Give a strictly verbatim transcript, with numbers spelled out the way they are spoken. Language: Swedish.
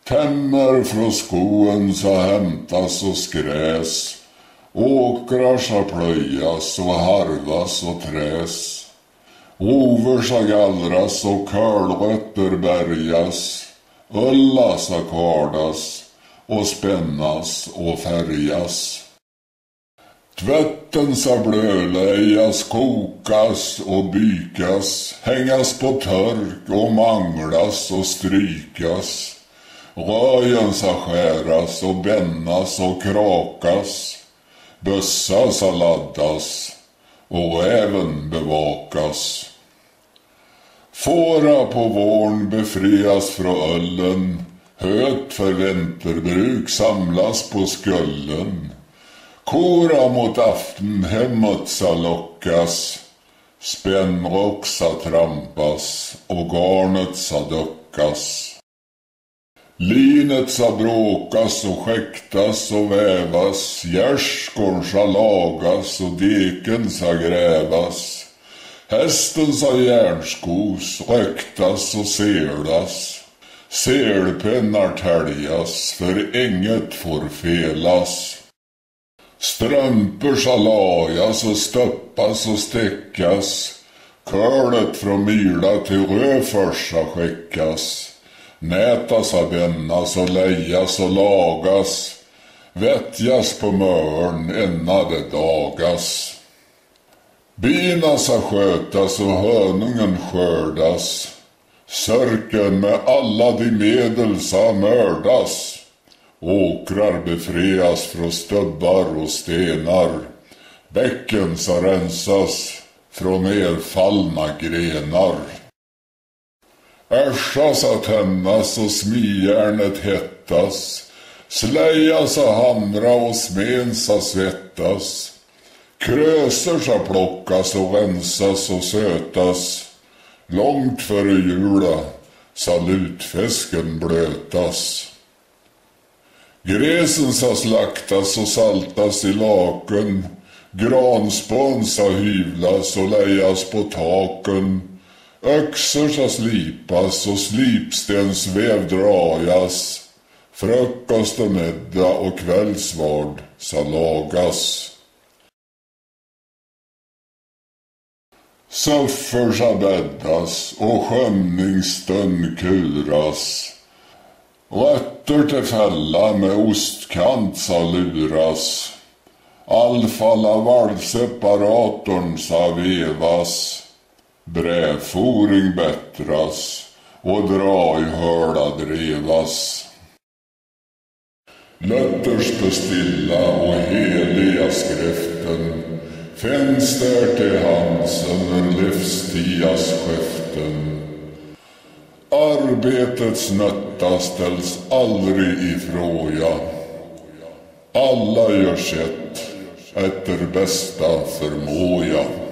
Tämmer från skoen så hämtas och skräs. Åkrar så plöjas och harvas och träs. Over så gallras och kölrötter bärgas. Öllas och kardas och spännas och färgas. Tvätten sa blölejas, kokas och bykas, hängas på törk och manglas och strykas. Röjen sa skäras och bännas och krakas, bössa sa laddas och även bevakas. Fåra på vårn befrias från öllen, höt för vinterbruk samlas på skullen. Kora mot aften hemåt sa lockas, spännrock sa trampas och garnet sa duckas. Linet sa bråkas och skäktas och vävas, gärskor sa lagas och deken sa grävas. Hästen sa järnskos, röktas och selas, selpennar täljas, för inget får felas. Strömpor sa lajas och stoppas och stäckas, kölet från myla till röfors sa skickas. Nätas sa bännas och lejas och lagas, vättjas på mörn ennade dagas. Bina sa skötas och hönungen skördas, sörken med alla de medel sa mördas. Åkrar befrias från stubbar och stenar, bäcken sa rensas från erfallna grenar. Ärsa sa tändas och smijärnet hettas, släja sa hamra och smen sa svettas. Kröser sa plockas och rensas och sötas, långt före jula sa lutfisken blötas. Gräsen sa slaktas och saltas i laken, granspån sa hyvlas och lejas på taken. Öxor sa slipas och slipstensväv drajas, frukost och middag och kvällsvard sa lagas. Soffor sa bäddas och skömningsstund kuras, rötter till fälla med ostkant sa luras. Allfalla valvseparatorn sa vevas, bräforing bättras och dra i hörda drevas. Lötters bestilla och heliga skriften finns där till hands under livstias skiften. Arbetets nötta ställs aldrig i fråga. Alla gör sitt efter bästa förmåga.